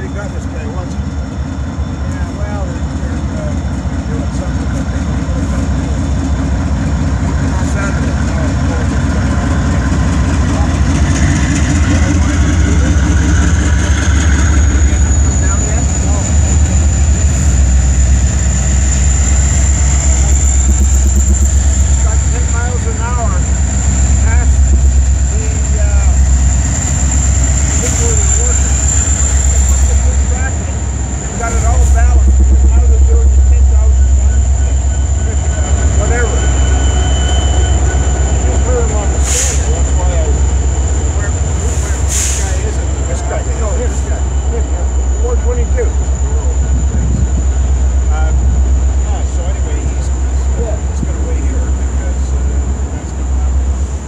already got this guy once. Yeah, well, they're doing something that they don't know about doing. On Saturday. Come down yet? No. Got 10 miles an hour past the where they're working. They put the good track in and got it all balanced. Now they're doing the 10,000 tons, 50,000, whatever. You heard him on the scanner, that's why where this guy isn't. This guy. No, this guy. 422. Yeah, so anyway, he's going to wait here because that's coming up.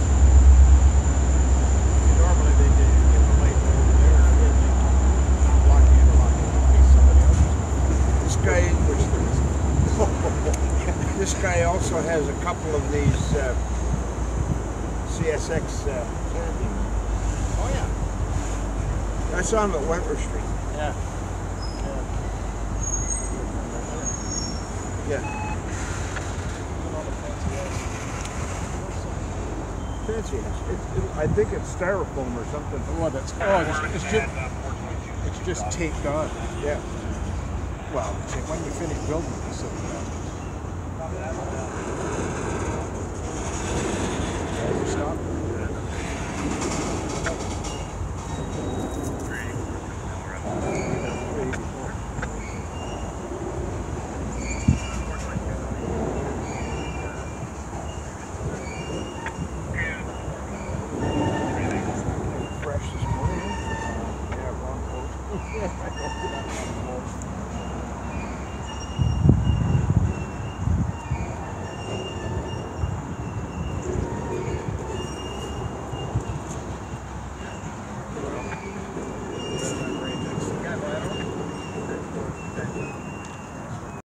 Normally they give a light over there and then they block in in case somebody else is. This guy, this guy also has a couple of these CSX camping. Oh yeah. I saw him at Wentworth Street. Yeah. Yeah. Fancy house. I think it's styrofoam or something. It's just taped on. Yeah. Well, when you finish building the facility. Stop. Fresh this morning. Yeah, wrong post.